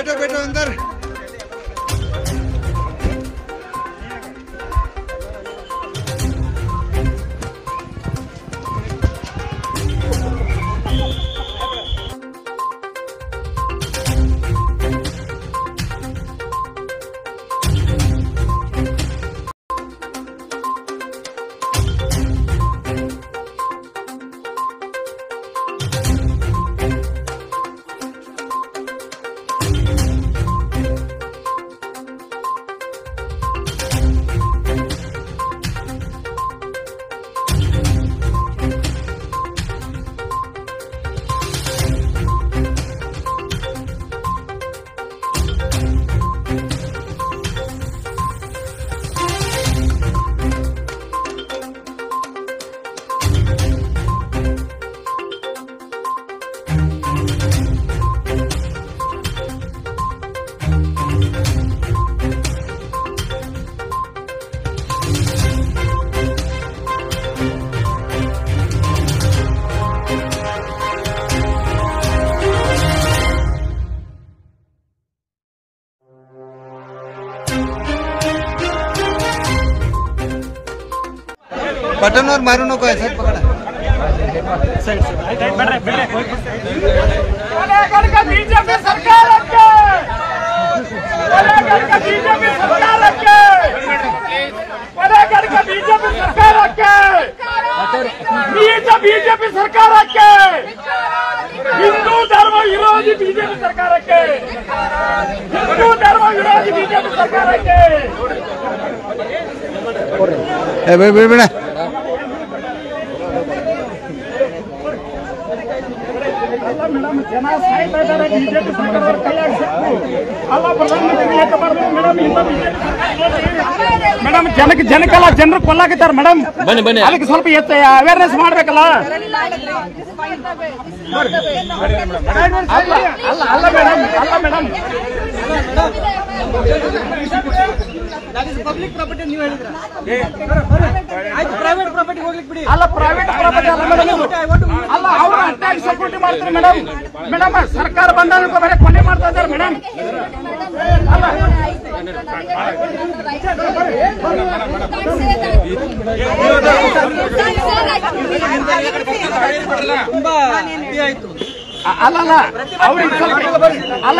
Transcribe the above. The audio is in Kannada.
बैठो बैठो अंदर। बटन और मारू नको ऐसा पकड़ा। बीजेपी सरकार बीजेपी सरकार हिंदू धर्म विरोधी बीजेपी सरकार हिंदू धर्म विरोधी बीजेपी सरकार ಮೇಡಮ್ ಜನ ಸಾಯ್ತಾ ಇದ್ದಾರೆ ಬಿಜೆಪಿ ಸರ್ಕಾರದವರು ಕೈಯಾಗಿ ಸಿಕ್ಕು ಅಲ್ಲ ಪ್ರಧಾನಮಂತ್ರಿ ಯಾಕೆ ಬರ್ಬೇಕು ಮೇಡಮ್ ಮೇಡಮ್ ಜನಕ್ಕೆಲ್ಲ ಜನರು ಕೊಲ್ಲಾಕಿದ್ದಾರೆ ಮೇಡಮ್ ಅದಕ್ಕೆ ಸ್ವಲ್ಪ ಅವೇರ್ನೆಸ್ ಮಾಡ್ಬೇಕಲ್ಲ ಅಲ್ಲ ಮೇಡಮ್ ಪಬ್ಲಿಕ್ ಪ್ರಾಪರ್ಟಿ ನೀವು ಹೇಳಿದ್ರ ಪ್ರೈವೇಟ್ ಪ್ರಾಪರ್ಟಿ ಹೋಗ್ಲಿಕ್ಕೆ ಬಿಡಿ ಅಲ್ಲ ಪ್ರೈವೇಟ್ ಪ್ರಾಪರ್ಟಿ ಅಲ್ಲ ಅವರು ಅಟ್ಯಾಕ್ ಸೆಕ್ಯೂರಿಟಿ ಮಾಡ್ತಾರೆ ಮೇಡಮ್ ಸರ್ಕಾರ ಬಂದಾಗ ಬರೀ ಕೊನೆ ಮಾಡ್ತಾ ಇದ್ದಾರೆ ಮೇಡಮ್ ತುಂಬಾ ಆಯ್ತು ಅಲ್ಲ ಅವ್ರಿಗೆ ಅಲ್ಲ